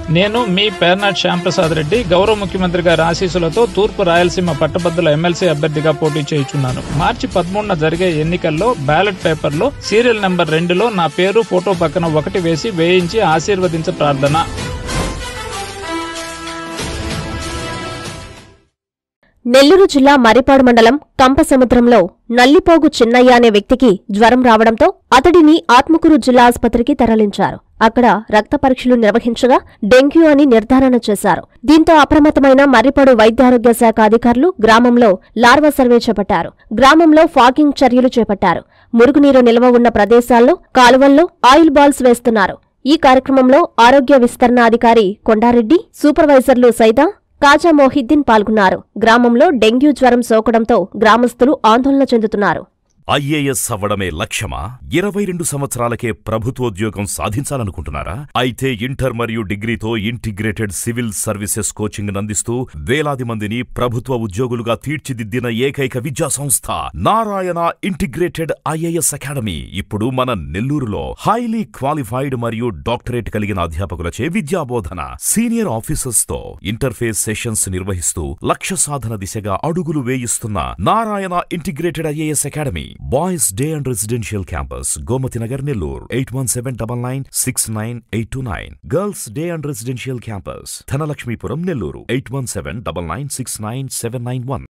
నేను మీ పేర్నాట్ శ్యాంప్రసాద్ రెడ్డి గౌరవ ముఖ్యమంత్రి గారి ఆశీస్సులతో తూర్పు రాయలసీమ పట్టభద్రుల ఎమ్మెల్సీ అభ్యర్థిగా పోటీ చేయుచున్నాను. మార్చి 13న జరిగే ఎన్నికల్లో బ్యాలెట్ పేపర్లో సీరియల్ నెంబర్ 2లో నా పేరు ఫోటో పక్కన 1 వేసి వేయించి ఆశీర్వదించ ప్రార్థన. నెల్లూరు జిల్లా మర్రిపాడు మండలం కంపసముద్రంలో నల్లిపోగు చిన్నయ్య అనే వ్యక్తికి జ్వరం రావడంతో అతడిని ఆత్మకూరు జిల్లా ఆసుపత్రికి తరలించారు. అక్కడ రక్త పరీక్షలు నిర్వహించగా డెంగ్యూ అని నిర్ధారణ చేశారు. దీంతో అప్రమత్తమైన మర్రిపాడు వైద్యారోగ్య శాఖ అధికారులు గ్రామంలో లార్వా సర్వే చేపట్టారు. గ్రామంలో ఫాగింగ్ చర్యలు చేపట్టారు. మురుగునీరు నిల్వ ఉన్న ప్రదేశాల్లో కాలువల్లో ఆయిల్ బాల్స్ వేస్తున్నారు. ఈ కార్యక్రమంలో ఆరోగ్య విస్తరణ అధికారి కొండారెడ్డి, సూపర్వైజర్లు సైదా, కాజా మొహిద్దీన్ పాల్గొన్నారు. గ్రామంలో డెంగ్యూ జ్వరం సోకడంతో గ్రామస్తులు ఆందోళన చెందుతున్నారు. ఐఏఎస్ అవ్వడమే లక్ష్యమా? 22 సంవత్సరాలకే ప్రభుత్వోద్యోగం సాధించాలనుకుంటున్నారా? అయితే ఇంటర్ మరియు డిగ్రీతో ఇంటిగ్రేటెడ్ సివిల్ సర్వీసెస్ కోచింగ్ అందిస్తూ వేలాది మందిని ప్రభుత్వ ఉద్యోగులుగా తీర్చిదిద్దిన ఏకైక విద్యా సంస్థ నారాయణ ఇంటిగ్రేటెడ్ ఐఏఎస్ అకాడమీ ఇప్పుడు మన నెల్లూరులో హైలీ క్వాలిఫైడ్ మరియు డాక్టరేట్ కలిగిన అధ్యాపకులచే విద్యాబోధన, సీనియర్ ఆఫీసర్స్ తో ఇంటర్ఫేస్ సెషన్స్ నిర్వహిస్తూ లక్ష్య సాధన దిశగా అడుగులు వేయిస్తున్న Narayana integrated IAS academy. Boys Day and Residential Campus, Gomati Nagar, Nellore, 8179969829. Girls Day and Residential Campus, Thanalakshmipuram, Nellore, 8179969791.